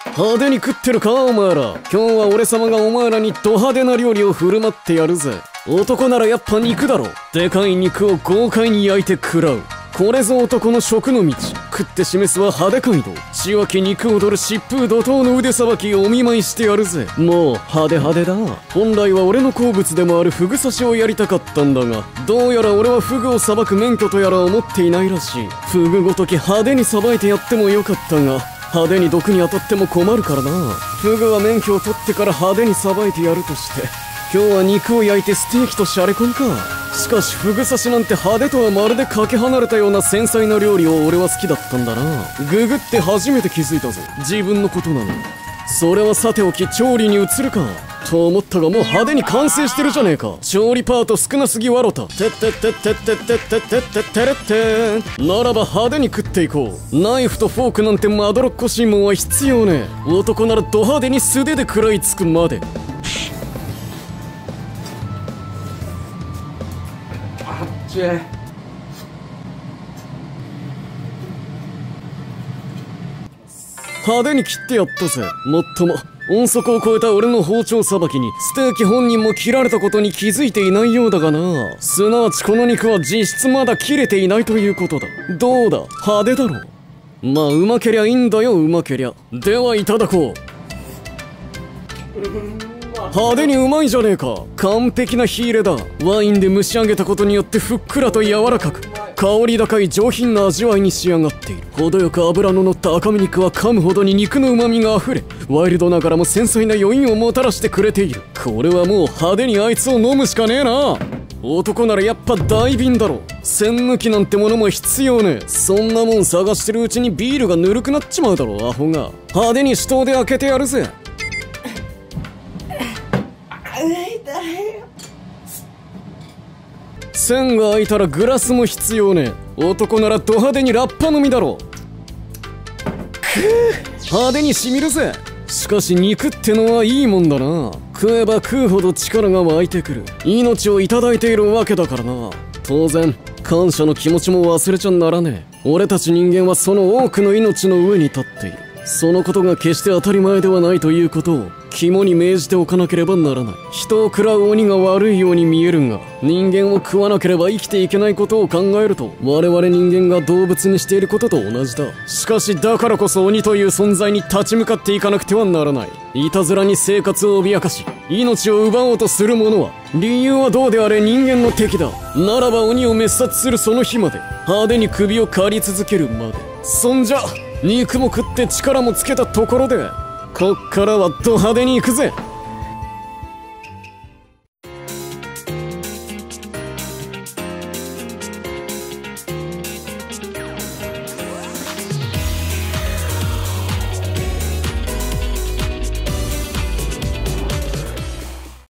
派手に食ってるかお前ら。今日は俺様がお前らにド派手な料理を振る舞ってやるぜ。男ならやっぱ肉だろ。でかい肉を豪快に焼いて食らう。これぞ男の食の道。食って示すは派手街道。血湧き肉踊る疾風怒涛の腕さばきをお見舞いしてやるぜ。もう派手派手だ。本来は俺の好物でもあるフグ刺しをやりたかったんだが、どうやら俺はフグをさばく免許とやらを持っていないらしい。フグごとき派手にさばいてやってもよかったが、派手に毒に当たっても困るからな。フグは免許を取ってから派手にさばいてやるとして、今日は肉を焼いてステーキとシャレコンか。しかしフグ刺しなんて派手とはまるでかけ離れたような繊細な料理を俺は好きだったんだな。ググって初めて気づいたぞ、自分のことなのに。それはさておき調理に移るかと思ったが、もう派手に完成してるじゃねえか。調理パート少なすぎわろた。てってってってってってってってってってれってならば派手に食っていこう。ナイフとフォークなんてまどろっこしいもんは必要ねえ。男ならド派手に素手で食らいつくまで。派手に切ってやったぜ。もっとも音速を超えた俺の包丁さばきにステーキ本人も切られたことに気づいていないようだがな。すなわちこの肉は実質まだ切れていないということだ。どうだ、派手だろう。まあうまけりゃいいんだよ、うまけりゃ。ではいただこう。派手にうまいじゃねえか。完璧な火入れだ。ワインで蒸し上げたことによってふっくらと柔らかく、香り高い上品な味わいに仕上がっている。程よく脂の乗った赤身肉は噛むほどに肉の旨味があふれ、ワイルドながらも繊細な余韻をもたらしてくれている。これはもう派手にあいつを飲むしかねえな。男ならやっぱ大瓶だろ。栓抜きなんてものも必要ねえ。そんなもん探してるうちにビールがぬるくなっちまうだろ、アホが。派手に手刀で開けてやるぜ。栓が開いたらグラスも必要ねえ。男ならド派手にラッパ飲みだろ。派手にしみるぜ。しかし肉ってのはいいもんだな。食えば食うほど力が湧いてくる。命をいただいているわけだからな。当然感謝の気持ちも忘れちゃならねえ。俺たち人間はその多くの命の上に立っている。そのことが決して当たり前ではないということを肝に銘じておかなければならない。人を食らう鬼が悪いように見えるが、人間を食わなければ生きていけないことを考えると、我々人間が動物にしていることと同じだ。しかしだからこそ鬼という存在に立ち向かっていかなくてはならない。いたずらに生活を脅かし命を奪おうとする者は、理由はどうであれ人間の敵だ。ならば鬼を滅殺するその日まで派手に首を刈り続けるまで。そんじゃ肉も食って力もつけたところで、こっからはド派手に行くぜ。